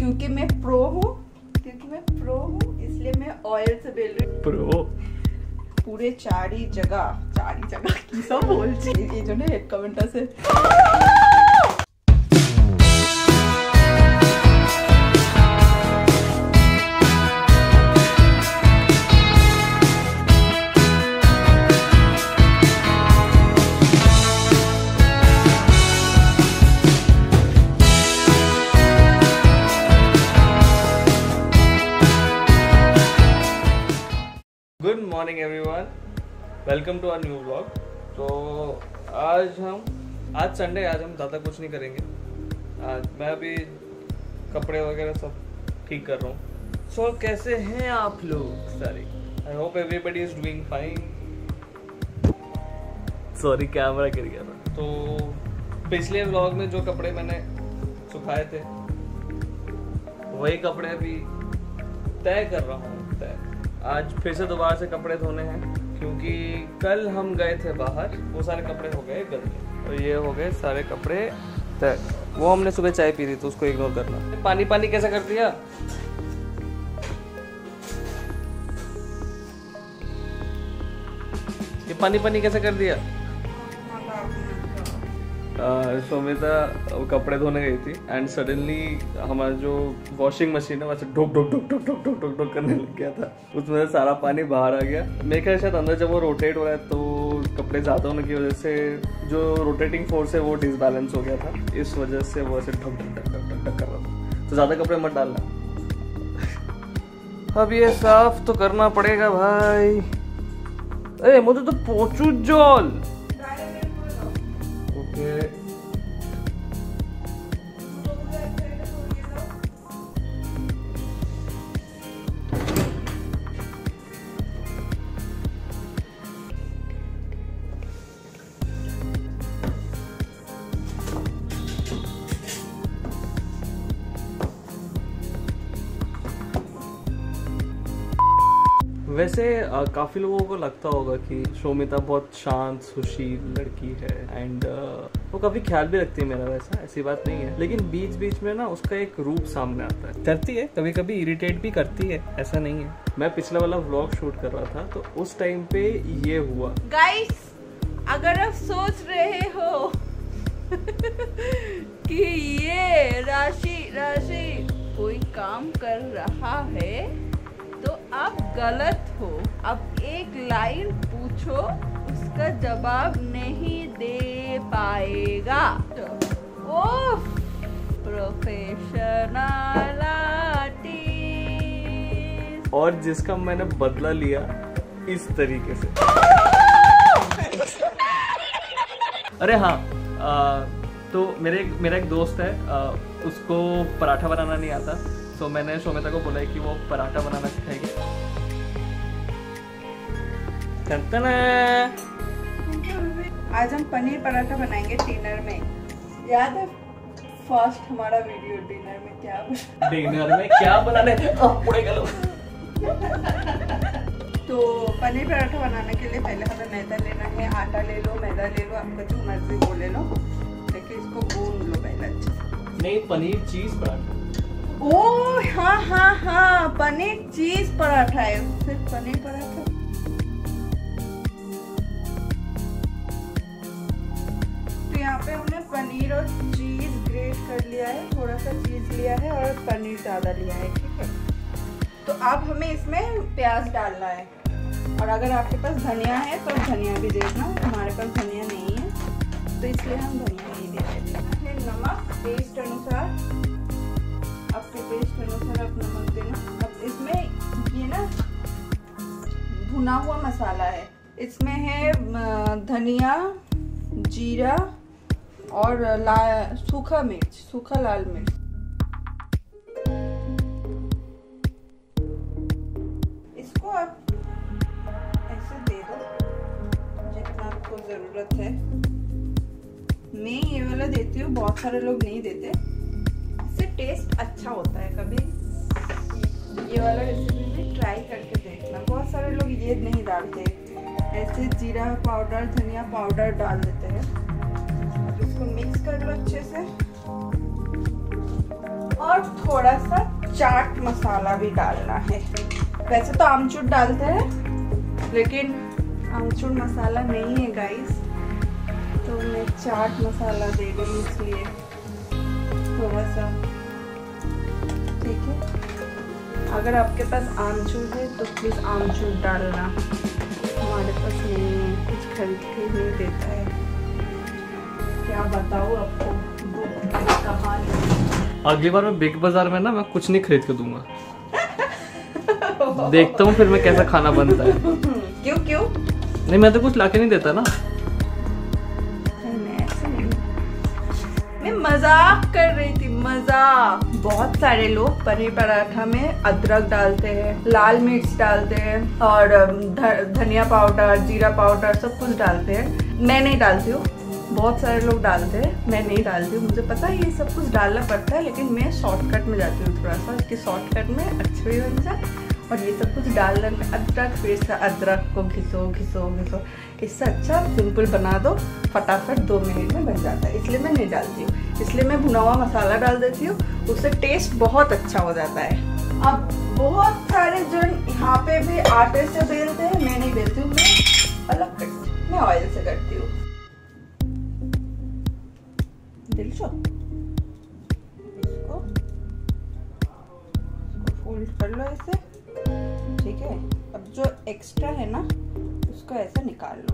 क्योंकि मैं प्रो हूँ इसलिए मैं ऑयल से बेल रही हूँ। प्रो पूरे चारी जगह की सब बोल ये जो ने एक कमेंट से good morning everyone, welcome to our new vlog. तो आज संडे, आज हम ज़्यादा कुछ नहीं करेंगे। आज मैं अभी कपड़े वगैरह सब ठीक कर रहा हूँ। सो कैसे हैं आप लोग सारे? I hope everybody is doing fine. Sorry camera गिर गया था। तो पिछले व्लॉग में जो कपड़े मैंने सुखाए थे वही कपड़े अभी तय कर रहा हूँ। आज फिर से दोबारा से कपड़े धोने हैं क्योंकि कल हम गए थे बाहर, वो सारे कपड़े हो गए गंदे और ये हो गए सारे कपड़े तय। वो हमने सुबह चाय पी थी तो उसको इग्नोर करना। पानी कैसे कर दिया? ये पानी कैसे कर दिया? सोमिता कपड़े धोने गई थी एंड सडनली हमारा जो वॉशिंग मशीन है वैसे ढोक करने लग गया था। उसमें सारा पानी बाहर आ गया। मेरे ख्याल शायद अंदर जब वो रोटेट हो रहा है तो कपड़े ज़्यादा होने की वजह से जो रोटेटिंग फोर्स है वो डिसबैलेंस हो गया था। इस वजह से वो ऐसे ढक कर रहा था। तो ज़्यादा कपड़े मत डालना। अब ये साफ तो करना पड़ेगा भाई। अरे मुझे तो पोचू जॉल। वैसे काफ़ी लोगों को लगता होगा कि शोमिता बहुत शांत सुशील लड़की है एंड वो काफ़ी ख्याल भी रखती है मेरा। वैसा ऐसी बात नहीं है, लेकिन बीच बीच में ना उसका एक रूप सामने आता है। करती है कभी कभी, इरिटेट भी करती है, ऐसा नहीं है। मैं पिछला वाला व्लॉग शूट कर रहा था तो उस टाइम पे ये हुआ। गाइस, अगर आप सोच रहे हो कि ये राशि कोई काम कर रहा है तो आप गलत हो। अब एक लाइन पूछो, उसका जवाब नहीं दे पाएगा। Oh, professional artist. और जिसका मैंने बदला लिया इस तरीके से। अरे हाँ, तो मेरा एक दोस्त है, उसको पराठा बनाना नहीं आता। तो मैंने शोमिता को बोला है कि वो पराठा बनाना सिखाएगी। आज हम पनीर पराठा बनाएंगे डिनर में। याद है फर्स्ट हमारा वीडियो डिनर में क्या बनाने तो पनीर पराठा बनाने के लिए पहले हमें मैदा लेना है। आटा ले लो, मैदा ले लो, आपका जो मर्जी वो ले लो। देखिए इसको गूंद लो पहले अच्छे से। नहीं, पनीर चीज पराठा। ओह हाँ, पनीर चीज पराठा है, सिर्फ पनीर पराठा। तो यहाँ पे हमने पनीर और चीज ग्रेट कर लिया है। थोड़ा सा चीज लिया है और पनीर ज्यादा लिया है, ठीक है। तो अब हमें इसमें प्याज डालना है और अगर आपके पास धनिया है तो धनिया भी देखना। हमारे पास धनिया नहीं है तो इसलिए हम धनिया नहीं दे रहे हैं। नमक टेस्ट अनुसार, आपके टेस्ट अनुसार आप नमक देना। अब इसमें ये ना भुना हुआ मसाला है। इसमें है धनिया, जीरा और सूखा लाल मिर्च। इसको आप ऐसे दे दो जितना आपको जरूरत है। मैं ये वाला देती हूँ, बहुत सारे लोग नहीं देते। टेस्ट अच्छा होता है। कभी ये वाला रेसिपी भी ट्राई करके देखना। बहुत सारे लोग ये नहीं डालते, ऐसे जीरा पाउडर धनिया पाउडर डाल देते हैं। अब इसको मिक्स कर लो अच्छे से और थोड़ा सा चाट मसाला भी डालना है। वैसे तो आमचूर डालते हैं लेकिन आमचूर मसाला नहीं है गाइस, तो मैं चाट मसाला दे रही हूँ इसलिए थोड़ा सा। ठीक है, अगर आपके पास आमचूर है तो प्लीज आमचूर डालना, हमारे पास नहीं है, कुछ खरीद के नहीं देता है। क्या बताऊँ आपको, कहानी। अगली बार मैं बिग बाजार में ना मैं कुछ नहीं खरीद के दूंगा। देखता हूँ फिर मैं कैसा खाना बनता है। क्यों क्यों? नहीं, मैं तो कुछ लाके नहीं देता ना। मैं मजाक कर रही थी, मजाक। बहुत सारे लोग पनीर पराठा में अदरक डालते हैं, लाल मिर्च डालते हैं और धनिया पाउडर, जीरा पाउडर सब कुछ डालते हैं। मैं नहीं डालती हूँ, बहुत सारे लोग डालते हैं, मैं नहीं डालती हूँ। मुझे पता है ये सब कुछ डालना पड़ता है, लेकिन मैं शॉर्टकट में जाती हूँ थोड़ा सा कि शॉर्टकट में अच्छे भी बन जाए। और ये सब कुछ डालने में अदरक, फिर से अदरक को घिसो घिसो घिसो, इससे अच्छा सिंपल बना दो, फटाफट 2 मिनट में बन जाता है, इसलिए मैं नहीं डालती हूँ। इसलिए मैं भुना हुआ मसाला डाल देती हूँ, उससे टेस्ट बहुत अच्छा हो जाता है। अब बहुत सारे जो यहाँ पे भी आटे से बेलते हैं, मैं नहीं बेलती हूँ, मैं अलग करती हूँ, मैं ऑयल से करती हूँ। इसको फोल्ड कर लो ऐसे, ठीक है। अब जो एक्स्ट्रा है ना उसको ऐसे निकाल लो,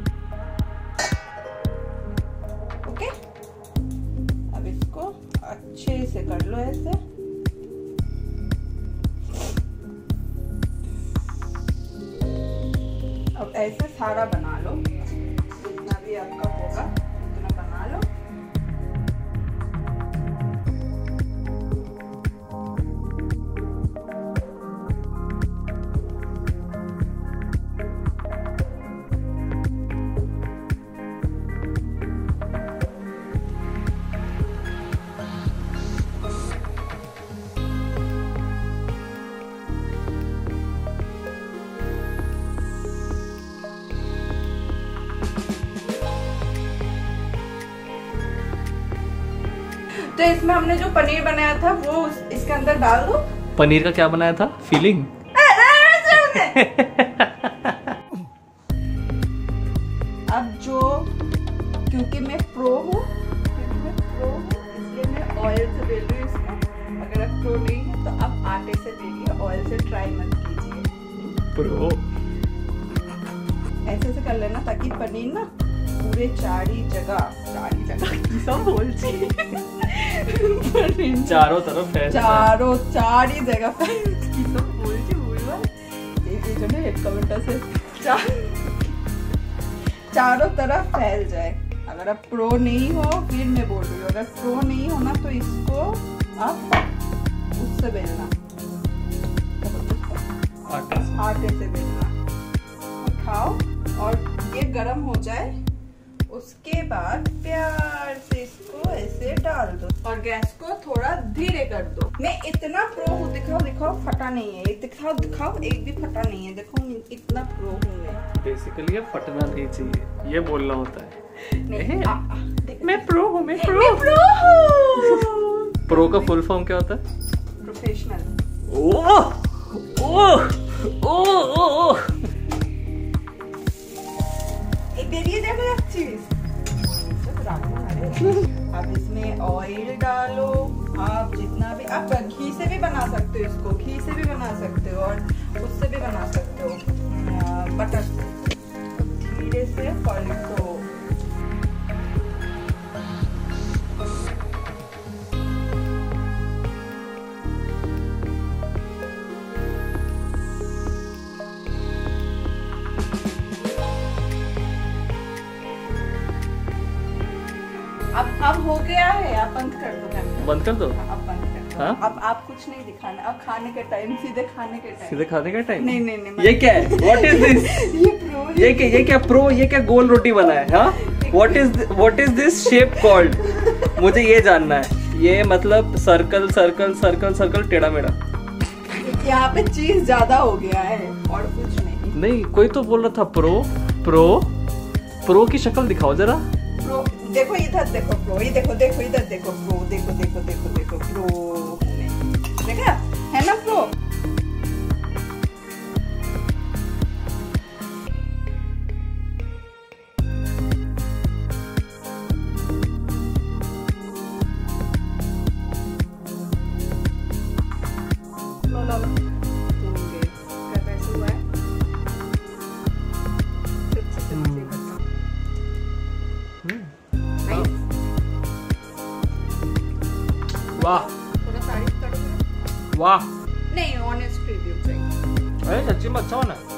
ओके। अब इसको अच्छे से कर लो ऐसे। अब ऐसे सारा बना लो, जितना भी आपका होगा उतना बना लो। तो इसमें हमने जो पनीर बनाया था वो इसके अंदर डाल दो। पनीर का क्या बनाया था? फीलिंग। अब जो, क्योंकि मैं प्रो हूँ इसलिए मैं ऑयल से बेल रही हूँ इसको। अगर आप प्रो नहीं है तो आप आटे से बेलिए, ऑयल से ट्राई मत कीजिए। प्रो ऐसे से कर लेना ताकि पनीर ना पूरे चारी जगह सब बोल चारों तरफ है, चारी जगह सब बोल कमेंट से चारों तरफ फैल जाए। अगर आप प्रो नहीं हो, फिर मैं बोल रही हूँ, अगर प्रो नहीं हो ना तो इसको आप उससे बेलना, आटे से बेलना, खाओ। और ये गरम हो जाए उसके बाद प्यार से इसको ऐसे डाल दो और गैस को थोड़ा धीरे कर दो। मैं इतना प्रो हूँ, दिखाओ फटा नहीं है, दिखाओ एक भी फटा नहीं है, देखो इतना प्रो हूँ मैं। बेसिकली ये फटना नहीं चाहिए, ये बोलना होता है। नहीं, मैं प्रो हूँ, मैं प्रो हूँ। प्रो का फुल फॉर्म क्या होता है? प्रोफेशनल। ओह ओह ओह ओह, एक चीज। अब इसमें ऑयल डालो, आप जितना भी, आप घी से भी बना सकते हो इसको, घी से भी बना सकते हो और उससे भी बना सकते हो बटर से। धीरे से पलटो। अब हो गया है, आप बंद कर दो कैमरा। बंद कर दो। अब बंद कर दो। हाँ? अब आप कुछ नहीं दिखाना, अब खाने के टाइम, सीधे खाने के टाइम। सीधे खाने का टाइम? नहीं ये क्या है? What is this? ये क्या प्रो? ये क्या गोल रोटी बना है? हाँ? What is this shape called? मुझे ये जानना है। ये मतलब सर्कल सर्कल सर्कल सर्कल टेढ़ा मेढ़ा। यहाँ पे चीज ज्यादा हो गया है और कुछ नहीं। नहीं, कोई तो बोल रहा था प्रो की शक्ल दिखाओ जरा। प्रो देखो, इधर देखो प्रो, ये देखो इधर देखो प्रो, देखो प्रो। देखा है ना प्रो। वाह थोड़ा तारीफ करो। वाह, नहीं ऑनेस्ट रिव्यू चाहिए। अरे सच्ची में अच्छा बना।